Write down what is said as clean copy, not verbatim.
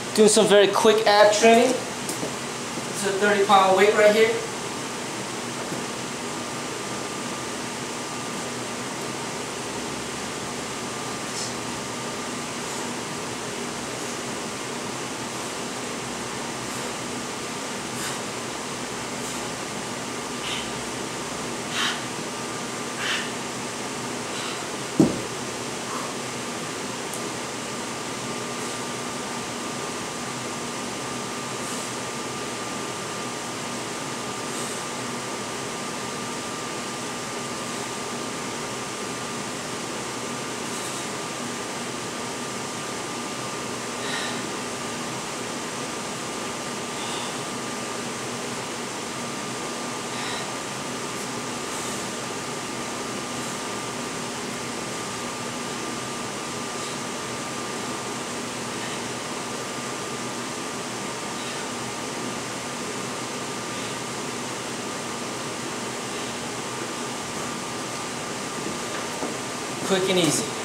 Doing some very quick ab training. This is a 30-pound weight right here. Quick and easy.